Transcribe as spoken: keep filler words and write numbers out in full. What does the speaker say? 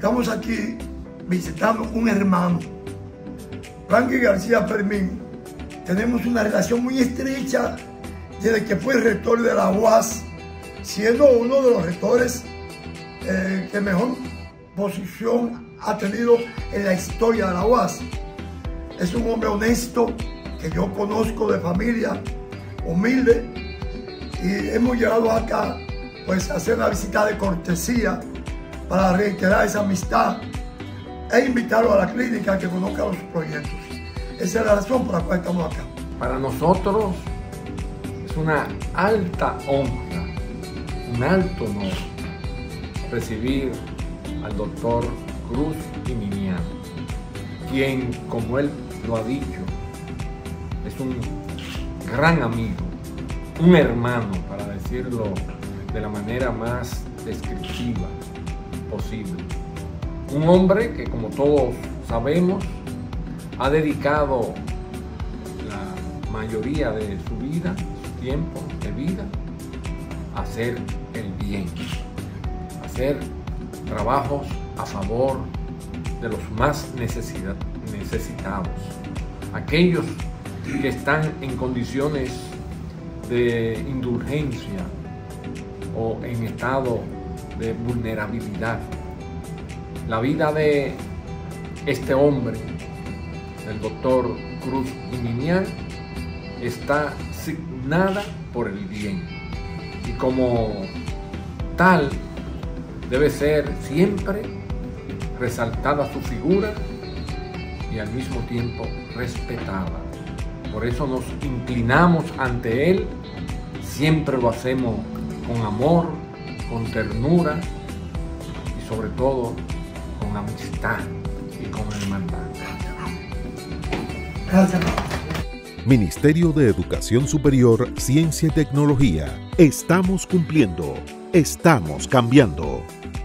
estamos aquí visitando un hermano, Franklin García Fermín. Tenemos una relación muy estrecha desde que fue rector de la U A S, siendo uno de los rectores eh, que mejor posición ha tenido en la historia de la U A S. Es un hombre honesto que yo conozco, de familia humilde, y hemos llegado acá pues a hacer una visita de cortesía para reiterar esa amistad e invitarlo a la clínica a que conozca los proyectos. Esa es la razón por la cual estamos acá. Para nosotros es una alta honra, un alto honor recibir al doctor Cruz y Minian, quien, como él lo ha dicho, es un gran amigo, un hermano, para decirlo de la manera más descriptiva posible. Un hombre que, como todos sabemos, ha dedicado la mayoría de su vida, su tiempo de vida, a hacer el bien, a hacer trabajos a favor de los más necesitados, aquellos que están en condiciones de indulgencia o en estado de vulnerabilidad. La vida de este hombre, el doctor Cruz y Minian, está signada por el bien, y como tal debe ser siempre resaltada su figura y al mismo tiempo respetada. Por eso nos inclinamos ante él, siempre lo hacemos con amor, con ternura y sobre todo con amistad y con hermandad. Gracias. Ministerio de Educación Superior, Ciencia y Tecnología. Estamos cumpliendo. Estamos cambiando.